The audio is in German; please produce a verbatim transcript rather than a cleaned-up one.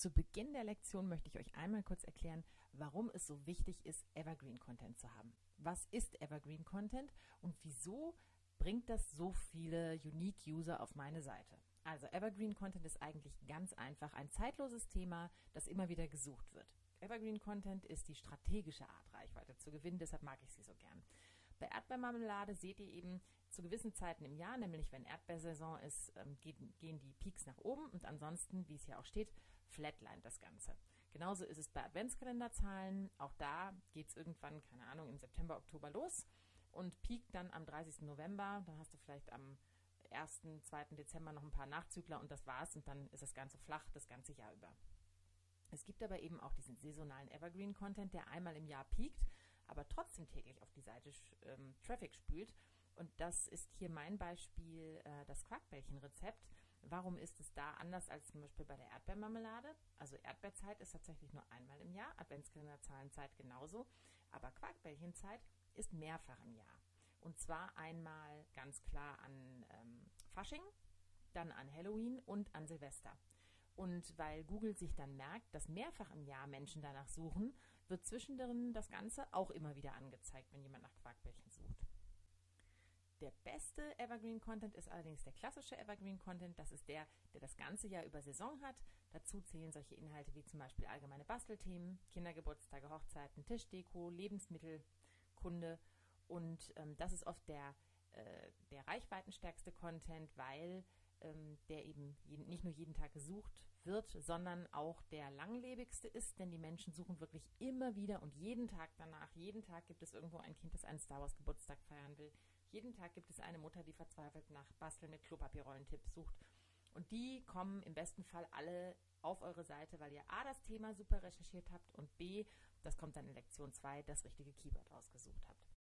Zu Beginn der Lektion möchte ich euch einmal kurz erklären, warum es so wichtig ist, Evergreen Content zu haben. Was ist Evergreen Content und wieso bringt das so viele Unique User auf meine Seite? Also Evergreen Content ist eigentlich ganz einfach ein zeitloses Thema, das immer wieder gesucht wird. Evergreen Content ist die strategische Art, Reichweite zu gewinnen, deshalb mag ich sie so gern. Bei Erdbeermarmelade seht ihr eben zu gewissen Zeiten im Jahr, nämlich wenn Erdbeersaison ist, ähm, gehen, gehen die Peaks nach oben und ansonsten, wie es hier auch steht, flatline das Ganze. Genauso ist es bei Adventskalenderzahlen. Auch da geht es irgendwann, keine Ahnung, im September, Oktober los und peakt dann am dreißigsten November. Dann hast du vielleicht am ersten, zweiten Dezember noch ein paar Nachzügler und das war's und dann ist das Ganze flach das ganze Jahr über. Es gibt aber eben auch diesen saisonalen Evergreen-Content, der einmal im Jahr peakt, aber trotzdem täglich auf die Seite ähm, Traffic spült. Und das ist hier mein Beispiel, äh, das Quarkbällchen-Rezept. Warum ist es da anders als zum Beispiel bei der Erdbeermarmelade? Also Erdbeerzeit ist tatsächlich nur einmal im Jahr, Adventskalenderzahlenzeit genauso, aber Quarkbällchenzeit ist mehrfach im Jahr. Und zwar einmal ganz klar an ähm, Fasching, dann an Halloween und an Silvester. Und weil Google sich dann merkt, dass mehrfach im Jahr Menschen danach suchen, wird zwischendrin das Ganze auch immer wieder angezeigt, wenn jemand nach Quarkbällchen sucht. Der beste Evergreen-Content ist allerdings der klassische Evergreen-Content. Das ist der, der das ganze Jahr über Saison hat. Dazu zählen solche Inhalte wie zum Beispiel allgemeine Bastelthemen, Kindergeburtstage, Hochzeiten, Tischdeko, Lebensmittelkunde. Und ähm, das ist oft der, äh, der reichweitenstärkste Content, weil ähm, der eben jeden, nicht nur jeden Tag gesucht wird, sondern auch der langlebigste ist, denn die Menschen suchen wirklich immer wieder und jeden Tag danach. Jeden Tag gibt es irgendwo ein Kind, das einen Star Wars Geburtstag feiern will. Jeden Tag gibt es eine Mutter, die verzweifelt nach Basteln mit Klopapierrollentipps sucht. Und die kommen im besten Fall alle auf eure Seite, weil ihr A, das Thema super recherchiert habt und B, das kommt dann in Lektion zwei, das richtige Keyword ausgesucht habt.